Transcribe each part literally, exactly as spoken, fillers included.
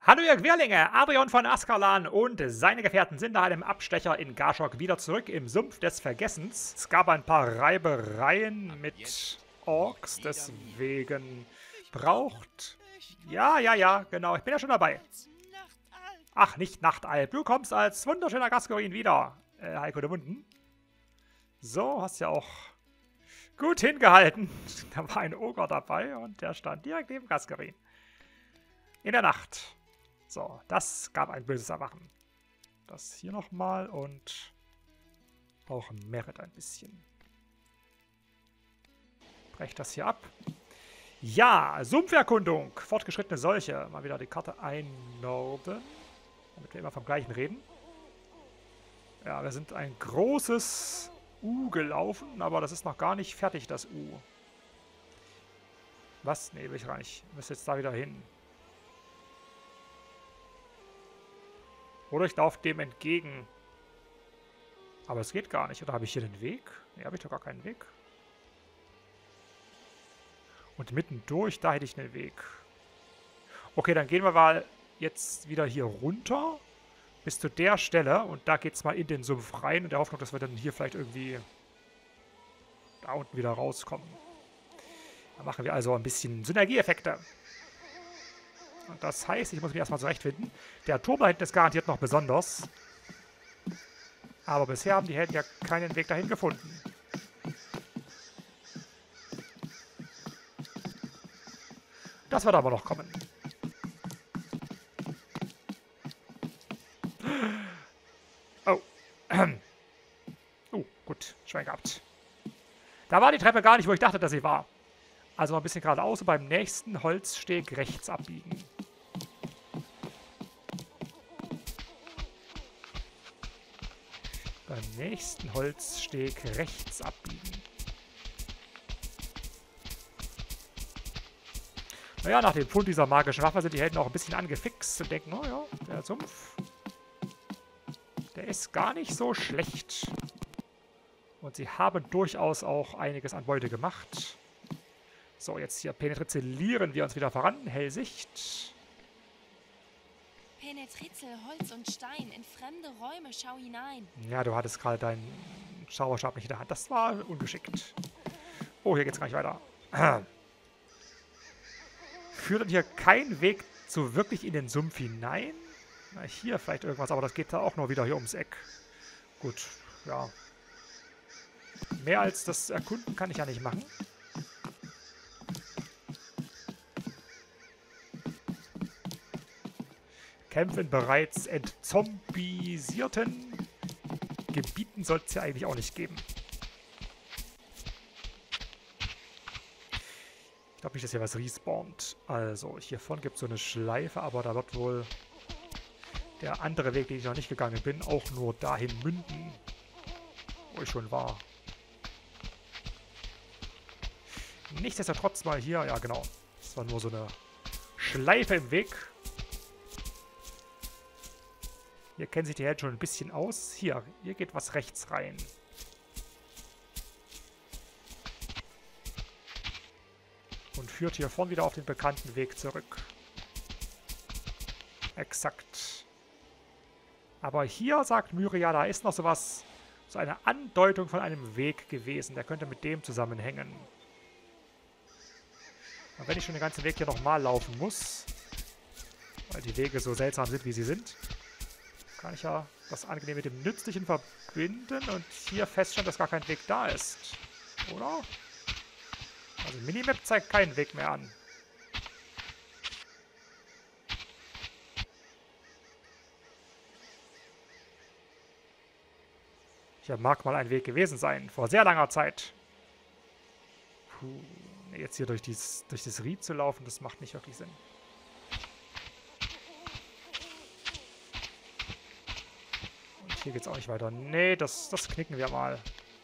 Hallo ihr Querlinge, Adrian von Askalan und seine Gefährten sind nach einem Abstecher in Garshok wieder zurück im Sumpf des Vergessens. Es gab ein paar Reibereien mit Orks, deswegen braucht... Ja, ja, ja, genau, ich bin ja schon dabei. Ach, nicht Nachtalb, du kommst als wunderschöner Gaskorin wieder, äh, Heiko de Munden. So, hast ja auch gut hingehalten. Da war ein Oger dabei und der stand direkt neben Gaskorin. In der Nacht. So, das gab ein böses Erwachen. Das hier nochmal und auch Merit ein bisschen. Brecht das hier ab. Ja, Sumpferkundung. Fortgeschrittene Seuche. Mal wieder die Karte einnorden. Damit wir immer vom gleichen reden. Ja, wir sind ein großes U gelaufen, aber das ist noch gar nicht fertig, das U. Was? Nee, will ich gar nicht. Ich muss jetzt da wieder hin. Oder ich laufe dem entgegen. Aber es geht gar nicht. Oder habe ich hier den Weg? Ne, habe ich doch gar keinen Weg. Und mittendurch, da hätte ich einen Weg. Okay, dann gehen wir mal jetzt wieder hier runter. Bis zu der Stelle. Und da geht es mal in den Sumpf rein. In der Hoffnung, dass wir dann hier vielleicht irgendwie da unten wieder rauskommen. Da machen wir also ein bisschen Synergieeffekte. Und das heißt, ich muss mich erstmal zurechtfinden. Der Turm da hinten ist garantiert noch besonders. Aber bisher haben die Helden ja keinen Weg dahin gefunden. Das wird aber noch kommen. Oh. Oh, gut. Schwein gehabt. Da war die Treppe gar nicht, wo ich dachte, dass sie war. Also mal ein bisschen geradeaus und beim nächsten Holzsteg rechts abbiegen. Beim nächsten Holzsteg rechts abbiegen. Naja, nach dem Fund dieser magischen Waffe sind die Helden auch ein bisschen angefixt und denken, oh ja, der Sumpf, der ist gar nicht so schlecht. Und sie haben durchaus auch einiges an Beute gemacht. So, jetzt hier penetrizellieren wir uns wieder voran. Hellsicht. Penetrizel, Holz und Stein, in fremde Räume schau hinein. Ja, du hattest gerade deinen Schauerstab nicht in der Hand. Das war ungeschickt. Oh, hier geht's gar nicht weiter. Führt denn hier kein Weg so wirklich in den Sumpf hinein? Na, hier vielleicht irgendwas, aber das geht da auch nur wieder hier ums Eck. Gut, ja. Mehr als das Erkunden kann ich ja nicht machen. Kämpfe in bereits entzombisierten Gebieten sollte es ja eigentlich auch nicht geben. Ich glaube nicht, dass hier was respawnt. Also, hier vorne gibt es so eine Schleife, aber da wird wohl der andere Weg, den ich noch nicht gegangen bin, auch nur dahin münden, wo ich schon war. Nichtsdestotrotz mal hier, ja genau, das war nur so eine Schleife im Weg. Hier kennen sich die Helden schon ein bisschen aus. Hier, hier geht was rechts rein. Und führt hier vorne wieder auf den bekannten Weg zurück. Exakt. Aber hier, sagt Myria, da ist noch sowas, so eine Andeutung von einem Weg gewesen. Der könnte mit dem zusammenhängen. Und wenn ich schon den ganzen Weg hier nochmal laufen muss, weil die Wege so seltsam sind, wie sie sind, kann ich ja das Angenehme mit dem Nützlichen verbinden und hier feststellen, dass gar kein Weg da ist. Oder? Also Minimap zeigt keinen Weg mehr an. Hier mag mal ein Weg gewesen sein, vor sehr langer Zeit. Puh, jetzt hier durch, dies, durch das Ried zu laufen, das macht nicht wirklich Sinn. Hier geht's auch nicht weiter. Nee, das, das knicken wir mal.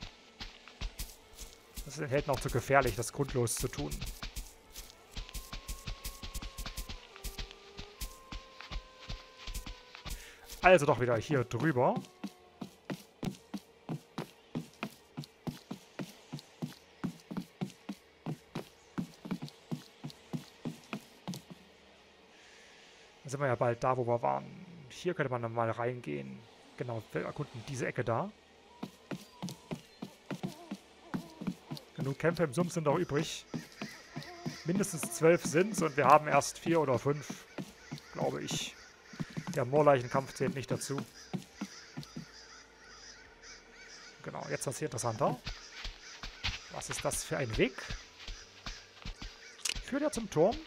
Das ist den Helden auch zu gefährlich, das grundlos zu tun. Also doch wieder hier drüber. Da sind wir ja bald da, wo wir waren. Hier könnte man dann mal reingehen. Genau, wir erkunden diese Ecke da. Genug Kämpfe im Sumpf sind noch übrig. Mindestens zwölf sind es und wir haben erst vier oder fünf, glaube ich. Der Moorleichenkampf zählt nicht dazu. Genau, jetzt was hier interessanter. Was ist das für ein Weg? Führt er zum Turm?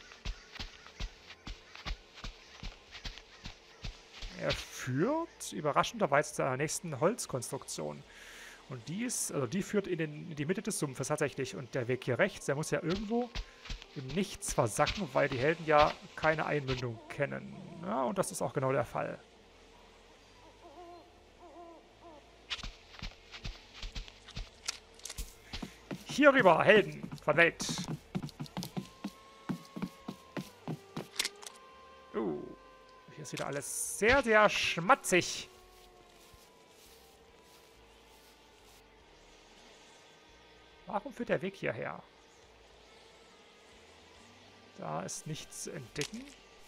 Er führt überraschenderweise zu einer nächsten Holzkonstruktion. Und die ist, also die führt in, den, in die Mitte des Sumpfes tatsächlich. Und der Weg hier rechts, der muss ja irgendwo im Nichts versacken, weil die Helden ja keine Einmündung kennen. Ja, und das ist auch genau der Fall. Hier rüber, Helden von Welt. Uh, hier ist wieder alles sehr, sehr schmatzig. Warum führt der Weg hierher? Da ist nichts zu entdecken.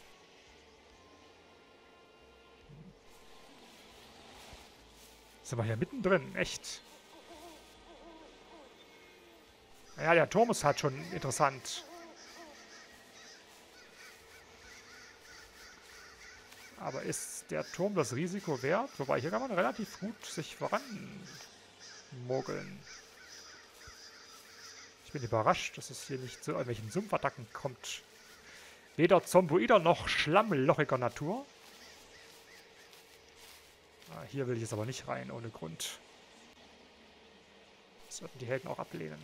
Sind wir hier mittendrin, echt. Ja, der Turm ist halt schon interessant. Aber ist der Turm das Risiko wert? Wobei, hier kann man relativ gut sich voranmogeln. Ich bin überrascht, dass es hier nicht zu irgendwelchen Sumpfattacken kommt. Weder zomboider noch schlammlochiger Natur. Ah, hier will ich jetzt aber nicht rein, ohne Grund. Das sollten die Helden auch ablehnen.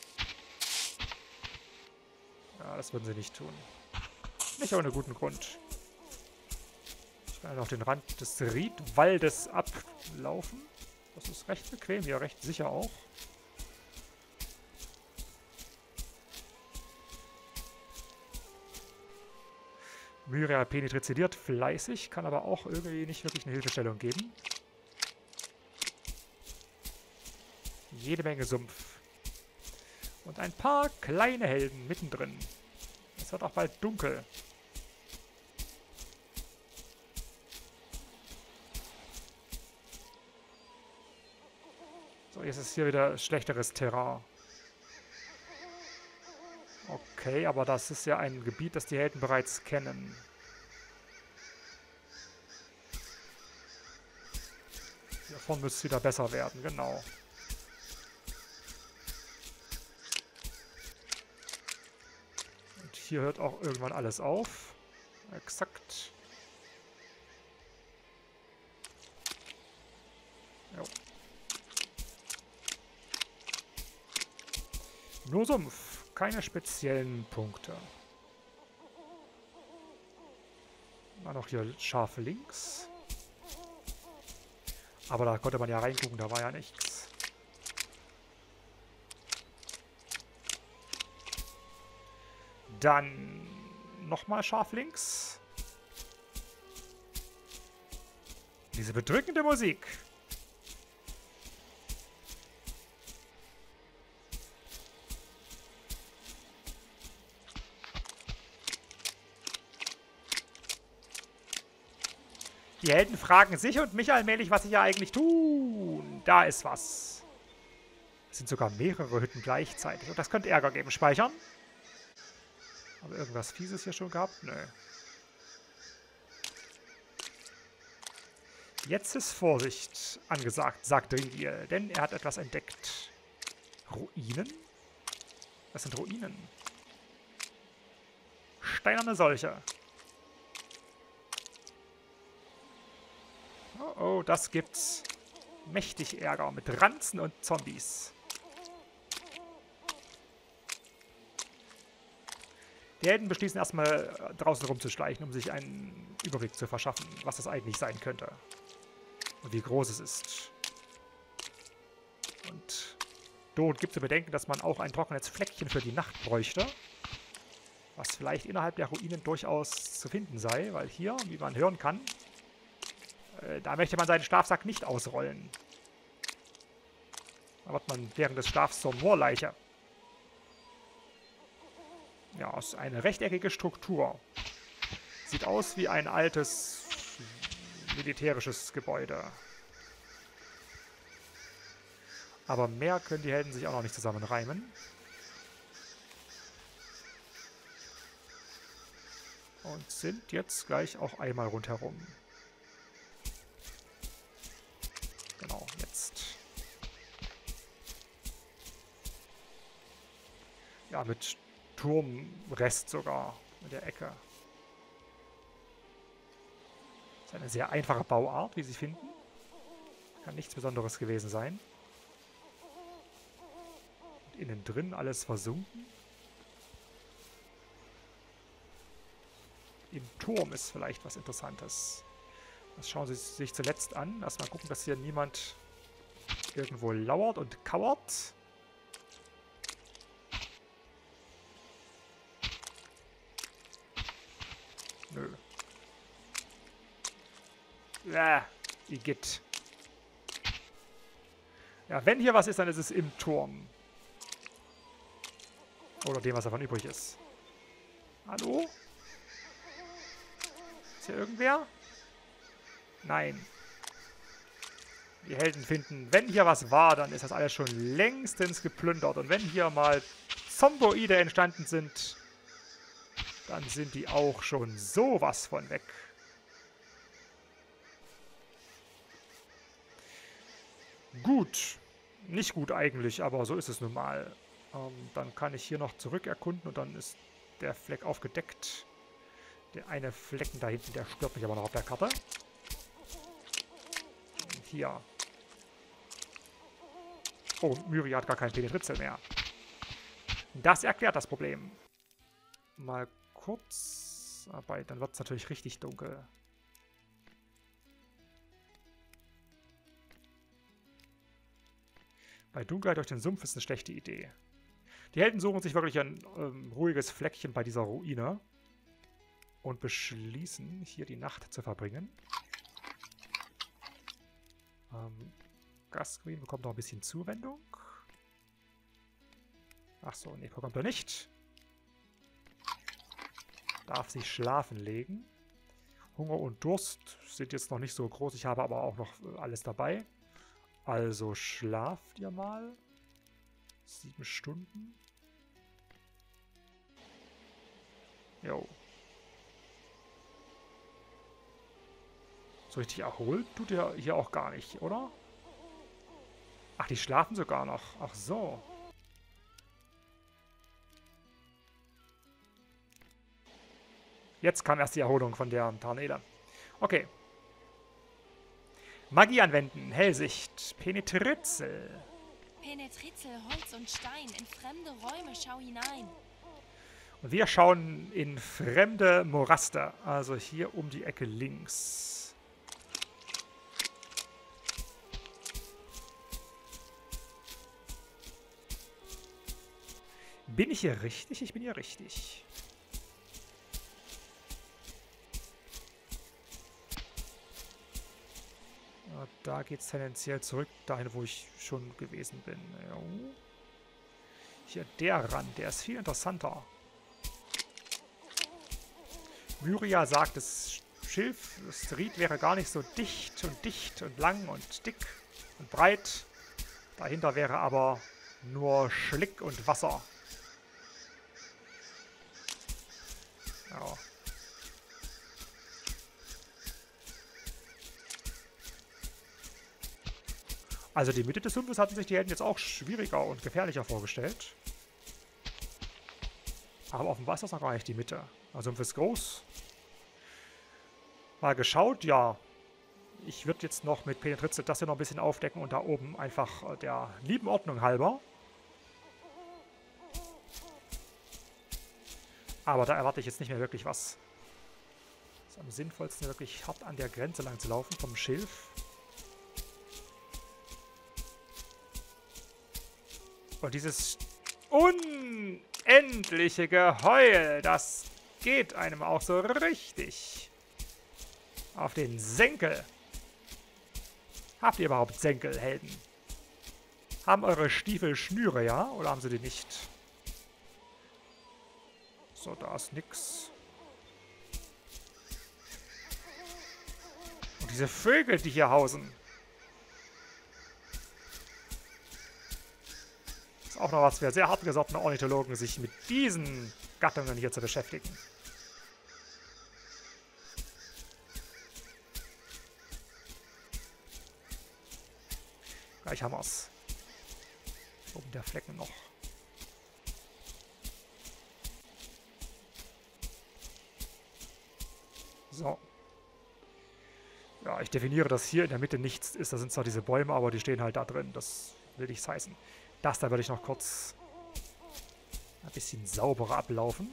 Ja, das würden sie nicht tun. Nicht ohne guten Grund. Ich kann noch den Rand des Riedwaldes ablaufen. Das ist recht bequem hier, recht sicher auch. Myria penetriziert fleißig, kann aber auch irgendwie nicht wirklich eine Hilfestellung geben. Jede Menge Sumpf. Und ein paar kleine Helden mittendrin. Es wird auch bald dunkel. So, jetzt ist hier wieder schlechteres Terrain. Okay, aber das ist ja ein Gebiet, das die Helden bereits kennen. Hiervon müsste es wieder besser werden, genau. Und hier hört auch irgendwann alles auf. Exakt. Jo. Nur Sumpf. Keine speziellen Punkte. War noch hier scharf links. Aber da konnte man ja reingucken, da war ja nichts. Dann nochmal scharf links. Diese bedrückende Musik. Die Helden fragen sich und mich allmählich, was sie ja eigentlich tun. Da ist was. Es sind sogar mehrere Hütten gleichzeitig. Und das könnte Ärger geben. Speichern. Aber irgendwas Fieses hier schon gehabt? Nö. Jetzt ist Vorsicht angesagt, sagt Dringil, denn er hat etwas entdeckt. Ruinen? Das sind Ruinen. Steinerne solche. Oh, oh, das gibt's mächtig Ärger mit Ranzen und Zombies. Die Helden beschließen erstmal draußen rumzuschleichen, um sich einen Überblick zu verschaffen, was das eigentlich sein könnte. Und wie groß es ist. Und dort gibt es zu bedenken, dass man auch ein trockenes Fleckchen für die Nacht bräuchte. Was vielleicht innerhalb der Ruinen durchaus zu finden sei, weil hier, wie man hören kann, äh, da möchte man seinen Schlafsack nicht ausrollen. Da wird man während des Schlafs zur Moorleiche. Ja, ist eine rechteckige Struktur. Sieht aus wie ein altes militärisches Gebäude. Aber mehr können die Helden sich auch noch nicht zusammenreimen. Und sind jetzt gleich auch einmal rundherum. Genau, jetzt. Ja, mit Turmrest sogar in der Ecke. Das ist eine sehr einfache Bauart, wie Sie finden. Kann nichts Besonderes gewesen sein. Und innen drin alles versunken. Im Turm ist vielleicht was Interessantes. Das schauen Sie sich zuletzt an. Erstmal gucken, dass hier niemand irgendwo lauert und kauert. Nö. Ja, Igitt. Ja, wenn hier was ist, dann ist es im Turm. Oder dem, was davon übrig ist. Hallo? Ist hier irgendwer? Nein. Die Helden finden, wenn hier was war, dann ist das alles schon längstens geplündert. Und wenn hier mal Zomboide entstanden sind, dann sind die auch schon sowas von weg. Gut. Nicht gut eigentlich, aber so ist es nun mal. Ähm, dann kann ich hier noch zurück erkunden und dann ist der Fleck aufgedeckt. Der eine Flecken da hinten, der stört mich aber noch auf der Karte. Und hier. Oh, Myria hat gar kein Penetritzel mehr. Das erklärt das Problem. Mal kurz. Aber dann wird es natürlich richtig dunkel. Bei Dunkelheit durch den Sumpf ist eine schlechte Idee. Die Helden suchen sich wirklich ein ähm, ruhiges Fleckchen bei dieser Ruine und beschließen, hier die Nacht zu verbringen. Ähm, Gasqueen bekommt noch ein bisschen Zuwendung. Achso, nee, bekommt er nicht. Darf sich schlafen legen. Hunger und Durst sind jetzt noch nicht so groß. Ich habe aber auch noch alles dabei. Also schlaft ihr mal. Sieben Stunden. Jo. So richtig erholt tut ihr hier auch gar nicht, oder? Ach, die schlafen sogar noch. Ach so. Jetzt kam erst die Erholung von der Tarnele. Okay. Magie anwenden. Hellsicht. Penetritzel. Penetritzel, Holz und Stein. In fremde Räume schau hinein. Und wir schauen in fremde Moraste. Also hier um die Ecke links. Bin ich hier richtig? Ich bin hier richtig. Ja, da geht es tendenziell zurück, dahin, wo ich schon gewesen bin. Ja. Hier der Rand, der ist viel interessanter. Myria sagt, das Schilf, das Ried wäre gar nicht so dicht und dicht und lang und dick und breit. Dahinter wäre aber nur Schlick und Wasser. Ja. Also die Mitte des Sumpfes hatten sich die Helden jetzt auch schwieriger und gefährlicher vorgestellt. Aber offenbar ist das noch gar nicht die Mitte. Der Sumpf ist groß. Mal geschaut, ja. Ich würde jetzt noch mit Penetritzel das hier noch ein bisschen aufdecken und da oben einfach der lieben Ordnung halber. Aber da erwarte ich jetzt nicht mehr wirklich was. Es ist am sinnvollsten, wirklich hart an der Grenze lang zu laufen vom Schilf. Und dieses unendliche Geheul, das geht einem auch so richtig auf den Senkel. Habt ihr überhaupt Senkel, Helden? Haben eure Stiefel Schnüre, ja? Oder haben sie die nicht? So, da ist nix. Und diese Vögel, die hier hausen. Das ist auch noch was für sehr hartgesottene Ornithologen, sich mit diesen Gattungen hier zu beschäftigen. Gleich haben wir es. Oben der Flecken noch. So. Ja, ich definiere, dass hier in der Mitte nichts ist. Da sind zwar diese Bäume, aber die stehen halt da drin. Das will nichts heißen. Das da würde ich noch kurz ein bisschen sauberer ablaufen.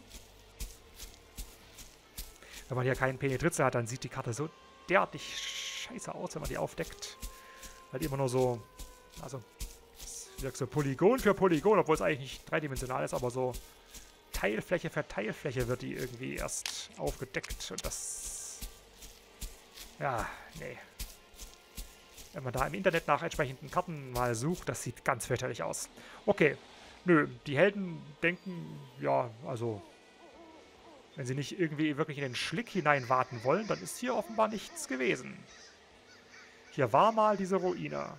Wenn man hier keinen Penetritzel hat, dann sieht die Karte so derartig scheiße aus, wenn man die aufdeckt. Halt immer nur so, also, es wirkt so Polygon für Polygon, obwohl es eigentlich nicht dreidimensional ist, aber so Teilfläche für Teilfläche wird die irgendwie erst aufgedeckt. Und das, ja, nee. Wenn man da im Internet nach entsprechenden Karten mal sucht, das sieht ganz fürchterlich aus. Okay, nö, die Helden denken, ja, also, wenn sie nicht irgendwie wirklich in den Schlick hineinwarten wollen, dann ist hier offenbar nichts gewesen. Hier war mal diese Ruine.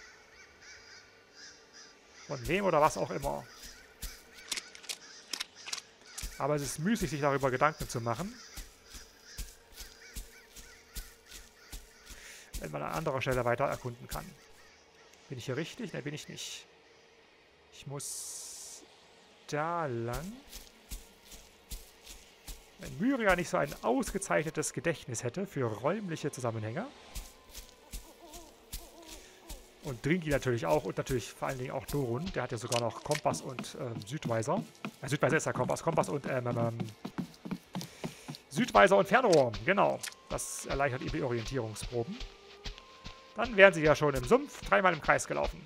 Von wem oder was auch immer. Aber es ist müßig, sich darüber Gedanken zu machen. Wenn man an anderer Stelle weiter erkunden kann. Bin ich hier richtig? Ne, bin ich nicht. Ich muss da lang. Wenn Myria nicht so ein ausgezeichnetes Gedächtnis hätte für räumliche Zusammenhänge. Und Drinki natürlich auch und natürlich vor allen Dingen auch Dorun. Der hat ja sogar noch Kompass und ähm, Südweiser. Äh, Südweiser ist ja Kompass. Kompass und ähm, ähm, Südweiser und Fernrohr. Genau. Das erleichtert ihre Orientierungsproben. Dann wären sie ja schon im Sumpf dreimal im Kreis gelaufen.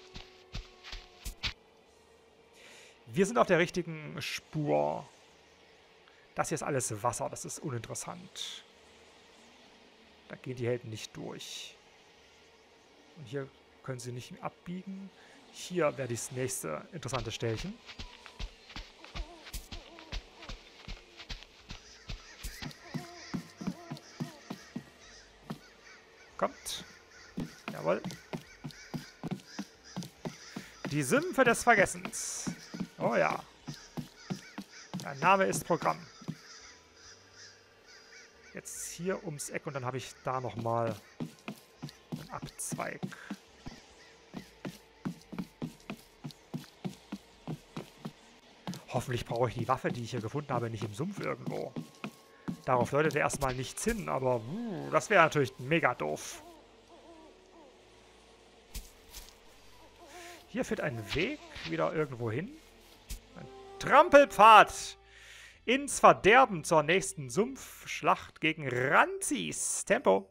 Wir sind auf der richtigen Spur. Das hier ist alles Wasser. Das ist uninteressant. Da gehen die Helden nicht durch. Und hier können sie nicht abbiegen. Hier wäre das nächste interessante Stellchen. Kommt. Jawohl. Die Sümpfe des Vergessens. Oh ja. Der Name ist Programm. Jetzt hier ums Eck und dann habe ich da nochmal einen Abzweig. Hoffentlich brauche ich die Waffe, die ich hier gefunden habe, nicht im Sumpf irgendwo. Darauf deutet erstmal nichts hin, aber uh, das wäre natürlich mega doof. Hier führt ein Weg wieder irgendwo hin. Ein Trampelpfad ins Verderben zur nächsten Sumpfschlacht gegen Ranzis. Tempo!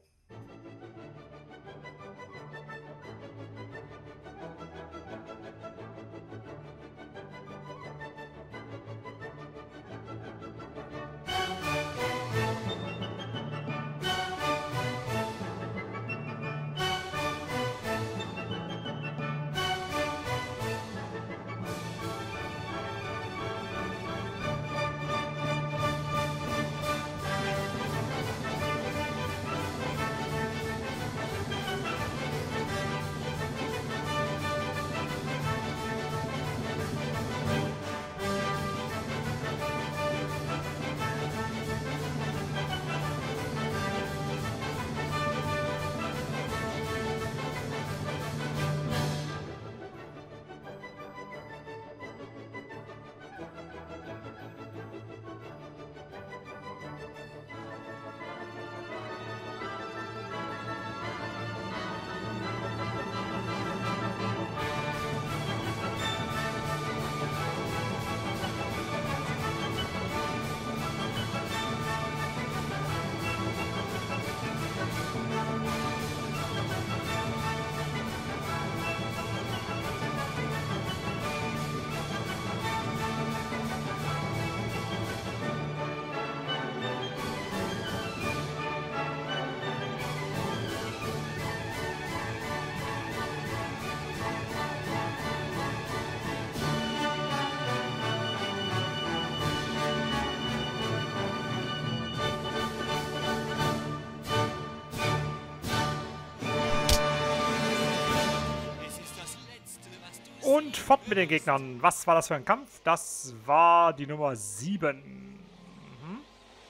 Und fort mit den Gegnern. Was war das für ein Kampf? Das war die Nummer sieben. Mhm.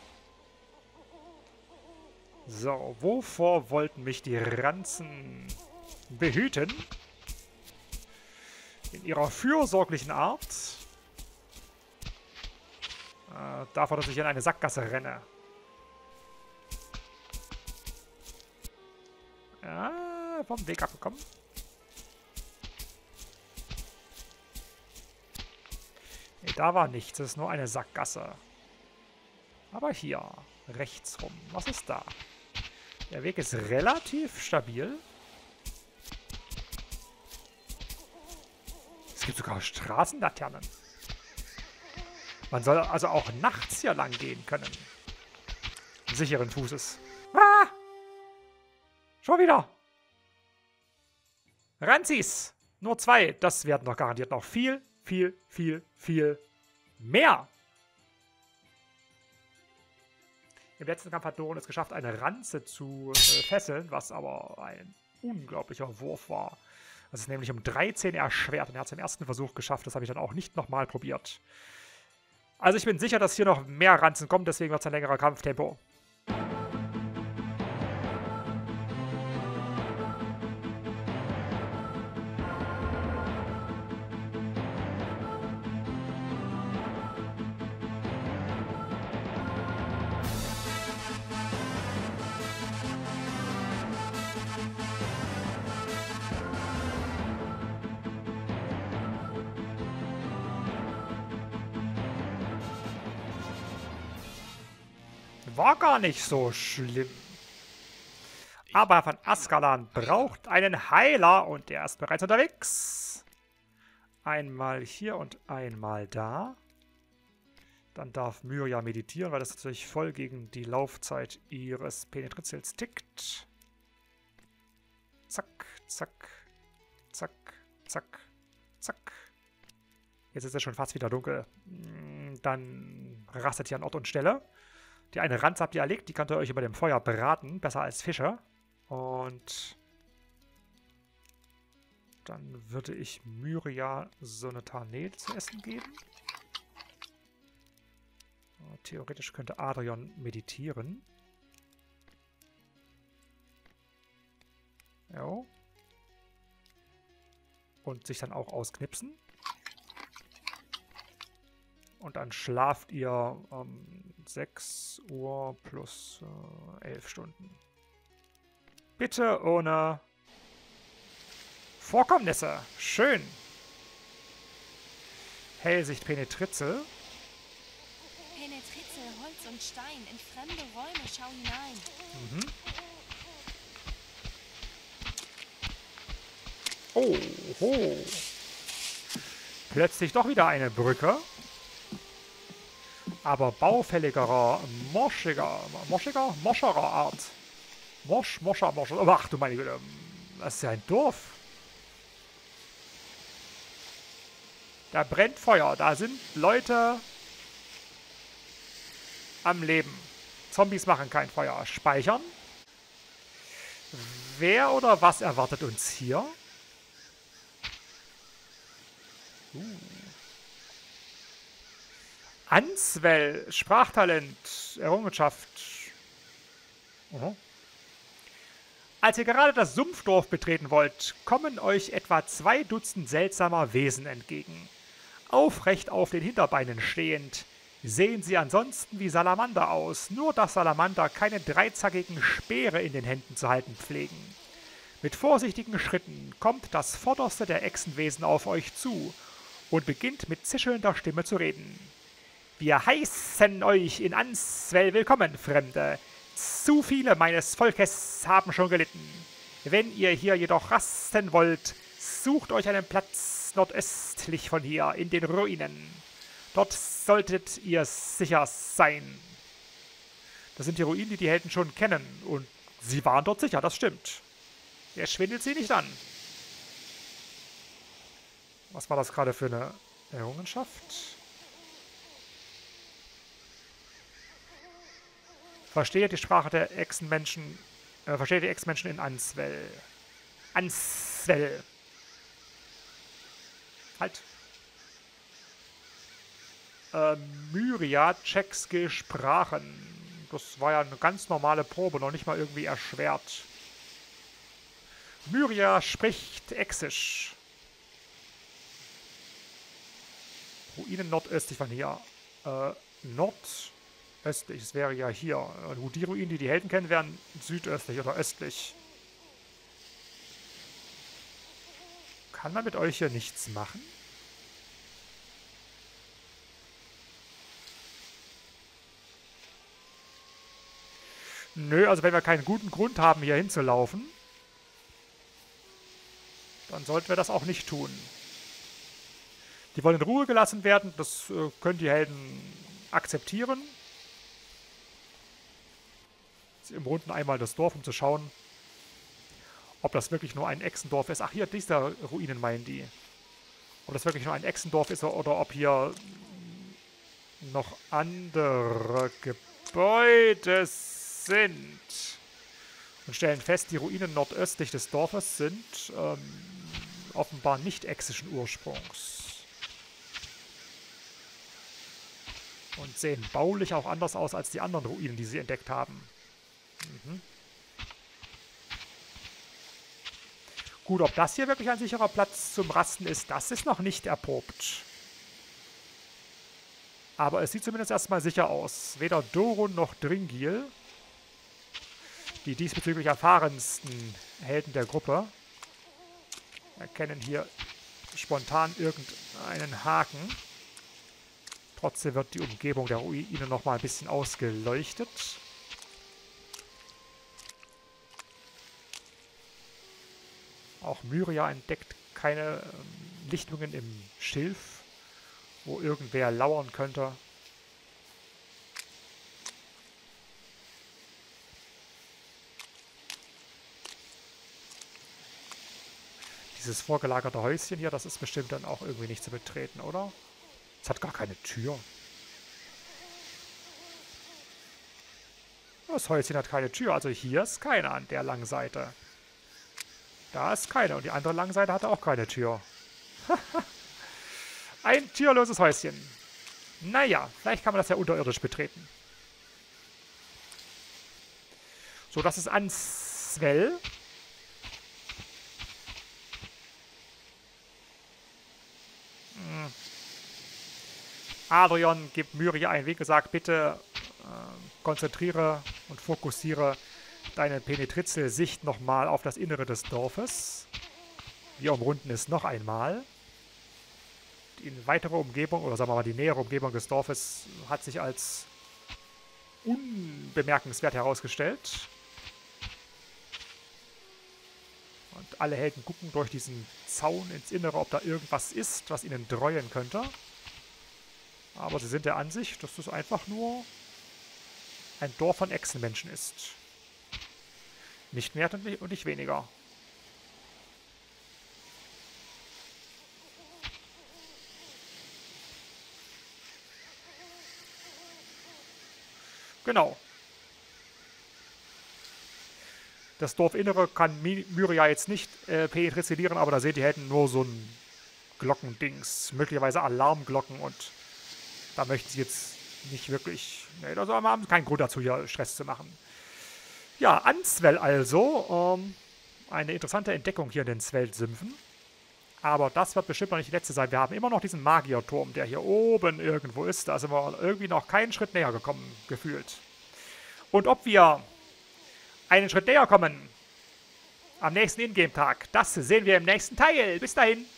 So, wovor wollten mich die Ranzen behüten? In ihrer fürsorglichen Art. Äh, davor, dass ich in eine Sackgasse renne. Ja, vom Weg abgekommen. Nee, da war nichts. Das ist nur eine Sackgasse. Aber hier, rechts rum. Was ist da? Der Weg ist relativ stabil. Es gibt sogar Straßenlaternen. Man soll also auch nachts hier lang gehen können. Sicheren Fußes. Ah! Schon wieder. Ranzis. Nur zwei. Das werden doch garantiert noch viel, viel, viel, viel mehr. Im letzten Kampf hat Doron es geschafft, eine Ranze zu äh, fesseln, was aber ein unglaublicher Wurf war. Das ist nämlich um dreizehn erschwert und er hat es im ersten Versuch geschafft. Das habe ich dann auch nicht nochmal probiert. Also ich bin sicher, dass hier noch mehr Ranzen kommen, deswegen wird es ein längerer Kampftempo. War gar nicht so schlimm. Aber von Askalan braucht einen Heiler und der ist bereits unterwegs. Einmal hier und einmal da. Dann darf Myria meditieren, weil das natürlich voll gegen die Laufzeit ihres Penetrizils tickt. Zack, zack, zack, zack, zack. Jetzt ist es schon fast wieder dunkel. Dann rastet hier an Ort und Stelle. Die eine Ranze habt ihr erlegt, die könnt ihr euch über dem Feuer braten, besser als Fische. Und dann würde ich Myria so eine Tarnel zu essen geben. Theoretisch könnte Adrian meditieren. Ja. Und sich dann auch ausknipsen. Und dann schlaft ihr um sechs Uhr plus äh, elf Stunden. Bitte ohne Vorkommnisse. Schön. Hellsicht Penetritzel. Penetritzel, Holz und Stein, in fremde Räume schau hinein. Mhm. Oh, oh. Plötzlich doch wieder eine Brücke. Aber baufälligerer, moschiger, moschiger, moscherer Art. Mosch, moscher, moscher. Ach du meine Güte, das ist ja ein Dorf. Da brennt Feuer, da sind Leute am Leben. Zombies machen kein Feuer. Speichern. Wer oder was erwartet uns hier? Uh. Answell, Sprachtalent, Errungenschaft. Uh-huh. Als ihr gerade das Sumpfdorf betreten wollt, kommen euch etwa zwei Dutzend seltsamer Wesen entgegen. Aufrecht auf den Hinterbeinen stehend, sehen sie ansonsten wie Salamander aus, nur dass Salamander keine dreizackigen Speere in den Händen zu halten pflegen. Mit vorsichtigen Schritten kommt das vorderste der Echsenwesen auf euch zu und beginnt mit zischelnder Stimme zu reden. Wir heißen euch in Answell willkommen, Fremde. Zu viele meines Volkes haben schon gelitten. Wenn ihr hier jedoch rasten wollt, sucht euch einen Platz nordöstlich von hier, in den Ruinen. Dort solltet ihr sicher sein. Das sind die Ruinen, die die Helden schon kennen. Und sie waren dort sicher, das stimmt. Er schwindelt sie nicht an. Was war das gerade für eine Errungenschaft? Verstehe die Sprache der Echsenmenschen, äh, verstehe die Echsenmenschen in Answell. Answell. Halt. Äh, Myria, Check-Skill, Sprachen. Das war ja eine ganz normale Probe, noch nicht mal irgendwie erschwert. Myria spricht Exisch. Ruinen nordöstlich von hier. Äh, nordöstlich, das wäre ja hier. Und die Ruinen, die die Helden kennen, wären südöstlich oder östlich. Kann man mit euch hier nichts machen? Nö, also wenn wir keinen guten Grund haben, hier hinzulaufen, dann sollten wir das auch nicht tun. Die wollen in Ruhe gelassen werden, das äh, können die Helden akzeptieren. Jetzt im Runden einmal das Dorf, um zu schauen, ob das wirklich nur ein Echsendorf ist. Ach, hier, dieser Ruinen meinen die. Ob das wirklich nur ein Echsendorf ist oder ob hier noch andere Gebäude sind. Und stellen fest, die Ruinen nordöstlich des Dorfes sind ähm, offenbar nicht exischen Ursprungs. Und sehen baulich auch anders aus als die anderen Ruinen, die sie entdeckt haben. Mhm. Gut, ob das hier wirklich ein sicherer Platz zum Rasten ist, das ist noch nicht erprobt. Aber es sieht zumindest erstmal sicher aus. Weder Dorun noch Dringil, die diesbezüglich erfahrensten Helden der Gruppe, erkennen hier spontan irgendeinen Haken. Trotzdem wird die Umgebung der Ruine nochmal ein bisschen ausgeleuchtet. Auch Myria entdeckt keine ähm, Lichtungen im Schilf, wo irgendwer lauern könnte. Dieses vorgelagerte Häuschen hier, das ist bestimmt dann auch irgendwie nicht zu betreten, oder? Es hat gar keine Tür. Das Häuschen hat keine Tür, also hier ist keine an der langen Seite. Da ist keine und die andere lange Seite hatte auch keine Tür. Ein türloses Häuschen. Naja, vielleicht kann man das ja unterirdisch betreten. So, das ist Answell. Hm. Adrian gibt Myria einen Weg und sagt, bitte äh, konzentriere und fokussiere deine Penetrizel-Sicht nochmal auf das Innere des Dorfes. Wir umrunden es noch einmal. Die weitere Umgebung, oder sagen wir mal die nähere Umgebung des Dorfes, hat sich als unbemerkenswert herausgestellt. Und alle Helden gucken durch diesen Zaun ins Innere, ob da irgendwas ist, was ihnen dreuen könnte. Aber sie sind der Ansicht, dass das einfach nur ein Dorf von Echsenmenschen ist. Nicht mehr und nicht weniger. Genau. Das Dorfinnere kann Myria jetzt nicht äh, penetrizilieren, aber da seht ihr, die hätten nur so ein Glockendings, möglicherweise Alarmglocken und da möchten sie jetzt nicht wirklich, ne, also haben sie keinen Grund dazu, hier Stress zu machen. Ja, Answell also, ähm, eine interessante Entdeckung hier in den Sveld-Sümpfen. Aber das wird bestimmt noch nicht die letzte sein. Wir haben immer noch diesen Magierturm, der hier oben irgendwo ist. Da sind wir irgendwie noch keinen Schritt näher gekommen, gefühlt. Und ob wir einen Schritt näher kommen am nächsten Ingame-Tag, das sehen wir im nächsten Teil. Bis dahin.